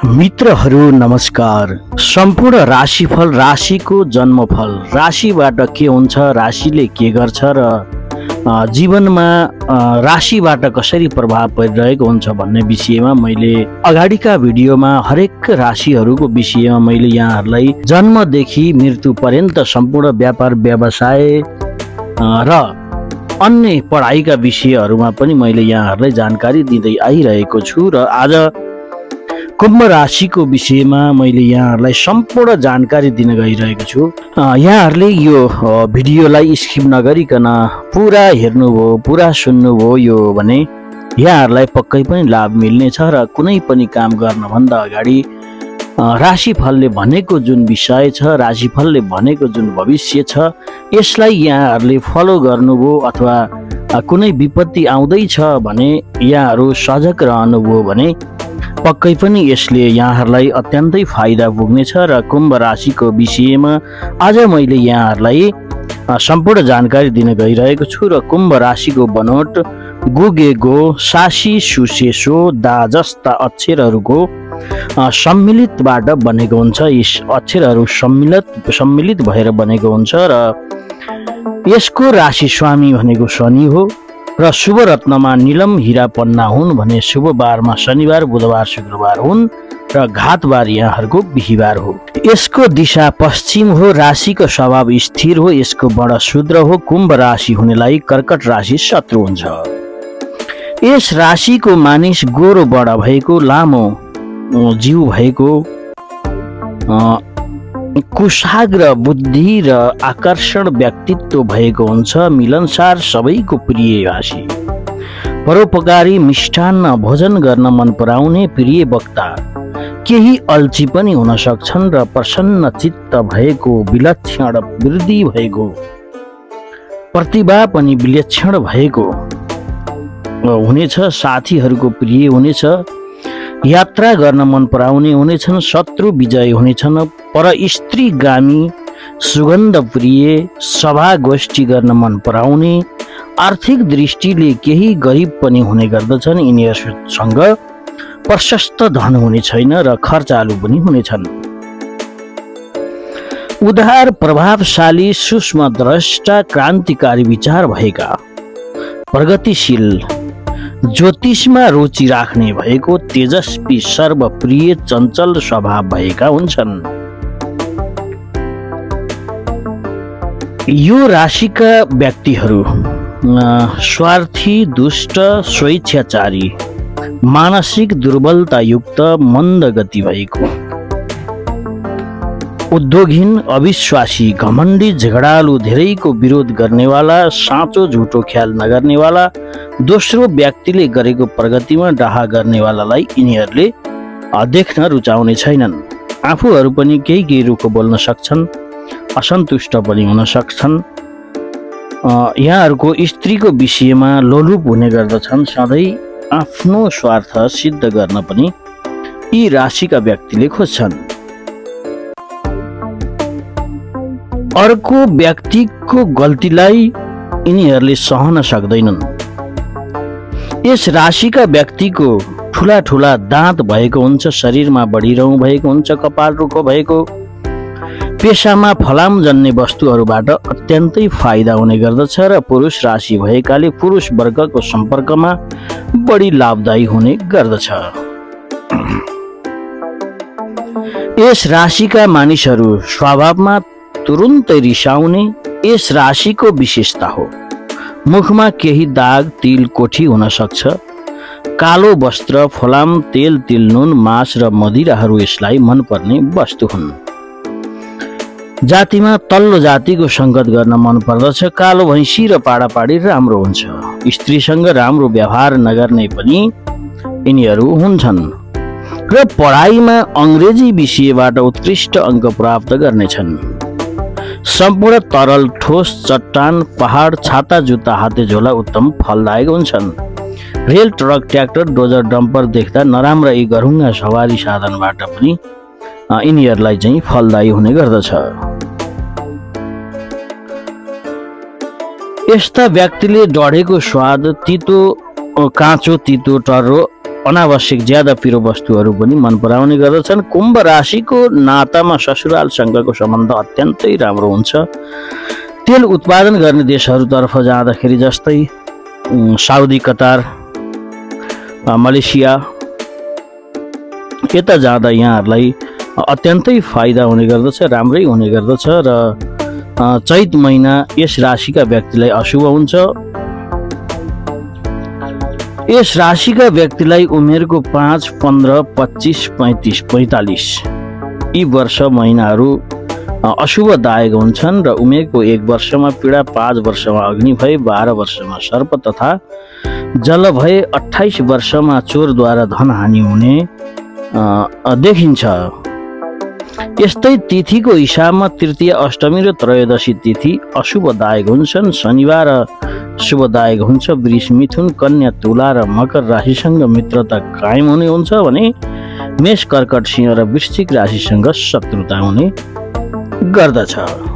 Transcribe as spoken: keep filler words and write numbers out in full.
मित्रहरू नमस्कार। सम्पूर्ण राशिफल राशिको जन्मफल राशिबाट के हुन्छ, राशिले के गर्छ र जीवनमा राशिबाट कसरी प्रभाव परिरहेको हुन्छ भन्ने विषयमा मैले अगाडिका भिडियोमा हरेक राशिहरूको विषयमा मैले यहाँहरूलाई जन्मदेखि मृत्यु पर्यन्त सम्पूर्ण व्यापार व्यवसाय र अन्य पढाइका विषयहरूमा पनि मैले यहाँहरूलाई जानकारी दिँदै आइरहेको छु र आज कुम्भ राशिको विषयमा मैले यहाँहरूलाई सम्पूर्ण जानकारी दिन गइरहेको छु। यहाँहरूले यो भिडियोलाई स्किप नगरिकन पुरा हेर्नुभयो, पुरा सुन्नुभयो यो भने यहाँहरूलाई पक्कै पनि लाभ मिल्नेछ र कुनै पनि काम गर्नभन्दा अगाडि राशिफलले भनेको जुन विषय छ, राशिफलले भनेको जुन भविष्य छ, यसलाई यहाँहरूले फलो गर्नुभयो अथवा कुनै विपत्ति आउँदैछ भने यहाँहरू सजग रहनुभयो भने पक्कै पनि यसले यहाँहरूलाई अत्यन्तै फाइदा पुग्नेछ र कुम्भ राशिको विषयमा आज मैले यहाँहरूलाई सम्पूर्ण जानकारी दिन गइरहेको छु। र कुम्भ राशिको बनोट गुगेगो सासी सुसेसो दा जस्ता अक्षरहरूको सम्मिलितबाट बनेको हुन्छ। यस अक्षरहरू सम्मिलित सम्मिलित भएर बनेको हुन्छ र यसको राशि स्वामी भनेको शनि हो र शुभ रत्नमा नीलम हीरा पन्ना हुन् भने शुभ बारमा शनिबार बुधबार शुक्रबार हुन् र घातबार यहाँहरूको बिहीबार हो। यसको दिशा पश्चिम हो। राशिको स्वभाव स्थिर हो। यसको वर्ण शूद्र हो। कुम्भ राशि हुनेलाई कर्कट राशि शत्रु हुन्छ। यस राशिको मानिस गोरो वर्ण भएको, लामो जीव भएको, कुशाग्र बुद्धि र आकर्षण व्यक्तित्व भएको हुन्छ। मिलनसार, सबैको प्रिय राशि, परोपकारी, मिष्टान्न भोजन गर्न मन पराउने, प्रिय वक्ता, केही अल्छी पनि हुन सक्छन् र प्रसन्न चित्त भएको, विलक्षण वृद्धि भएको, प्रतिभा पनि विलक्षण भएको हुनेछ। साथीहरूको प्रिय हुनेछ। यात्रा गर्न मन पराउने हुनेछन्। शत्रु विजय हुनेछन्। पर स्त्रीगामी, सुगन्ध प्रिय, सभा गोष्ठी गर्न मन पराउने, आर्थिक दृष्टिले केही गरिब पनि हुने गर्दछन्। यिनीहरूसँग प्रशस्त धन हुने छैन र खर्चालु पनि हुनेछन्। उदार, प्रभावशाली, सूक्ष्म द्रष्टा, क्रान्तिकारी विचार भएका, प्रगतिशील, ज्योतिषमा रुचि राख्ने भएको, तेजस्वी, सर्वप्रिय, चञ्चल स्वभाव भएका हुन्छन्। यो राशिका व्यक्तिहरू स्वार्थी, दुष्ट, स्वेच्छाचारी, मानसिक दुर्बलतायुक्त, मन्द गति भएको, उद्योगहीन, अविश्वासी, घमण्डी, झगडालु, धेरैको विरोध गर्नेवाला, साँचो झुटो ख्याल नगर्नेवाला, दोस्रो व्यक्तिले गरेको प्रगतिमा डाहा गर्नेवालालाई यिनीहरूले देख्न रुचाउने छैनन्। आफूहरू पनि केही केही रुखो बोल्न सक्छन्, असन्तुष्ट पनि हुन सक्छन्। यहाँहरूको स्त्रीको विषयमा लोलुप हुने गर्दछन्। सधैँ आफ्नो स्वार्थ सिद्ध गर्न पनि यी राशिका व्यक्तिले खोज्छन्। अर्को व्यक्तिको गल्तीलाई यिनीहरूले सहन सक्दैनन्। यस राशिका व्यक्तिको ठुला ठुला दाँत भएको हुन्छ। शरीरमा बढी रौँ भएको हुन्छ। कपाल रुखो भएको, पेशामा फलाम जन्ने वस्तुहरूबाट अत्यन्तै फाइदा हुने गर्दछ र पुरुष राशि भएकाले पुरुष वर्गको सम्पर्कमा बढी लाभदायी हुने गर्दछ। यस राशिका मानिसहरू स्वभावमा तुरुन्तै रिसाउने यस राशिको विशेषता हो। मुखमा केही दाग, तिल, कोठी हुन सक्छ। कालो वस्त्र, फलाम, तेल, तिल, नुन, मास र मदिराहरू यसलाई मनपर्ने वस्तु हुन्। जातिमा तल्लो जातिको सङ्गत गर्न मन पर्दछ। कालो भैँसी र पाडापाडी राम्रो हुन्छ। स्त्रीसँग राम्रो व्यवहार नगर्ने पनि यिनीहरू हुन्छन् र पढाइमा अङ्ग्रेजी विषयबाट उत्कृष्ट अङ्क प्राप्त गर्नेछन्। सम्पूर्ण तरल, ठोस, चट्टान, पहाड, छाता, जुत्ता, हाते झोला उत्तम फलदायक हुन्छन्। Rail, truck, tractor, dozer, dumper देख्दा नराम्रा यी गरुङ्गा सवारी साधनबाट पनि यिनीहरूलाई चाहिँ फलदायी हुने गर्दछ। यस्ता व्यक्तिले डढेको स्वाद, तितो, काँचो, तितो, टर्रो अनावश्यक ज्यादा पिरो वस्तुहरू पनि मन पराउने गर्दछन्। कुम्भ राशिको नातामा ससुरालसँगको सम्बन्ध अत्यन्तै राम्रो हुन्छ। तेल उत्पादन गर्ने देशहरूतर्फ जाँदाखेरि जस्तै साउदी, कतार, मलेसिया यता जाँदा यहाँहरूलाई अत्यन्तै फाइदा हुने गर्दछ, राम्रै हुने गर्दछ। र चैत महिना यस राशिका व्यक्तिलाई अशुभ हुन्छ। यस राशिका व्यक्तिलाई उमेरको पाँच, पन्ध्र, पच्चिस, पैँतिस, पैँतालिस यी वर्ष महिनाहरू अशुभदायक हुन्छन् र उमेरको एक वर्षमा पीडा, पाँच वर्षमा अग्नि भए, बाह्र वर्षमा सर्प तथा जल भए, अट्ठाइस वर्षमा चोरद्वारा धनहानि हुने देखिन्छ। यस्तै तिथिको हिसाबमा तृतीय, अष्टमी र त्रयोदशी तिथि अशुभदायक हुन्छन्। शनिबार शुभदायक हुन्छ। वृष, मिथुन, कन्या, तुला र मकर राशिसँग मित्रता कायम हुने हुन्छ भने मेष, कर्कट, सिंह र वृश्चिक राशिसँग शत्रुता हुने गर्दछ।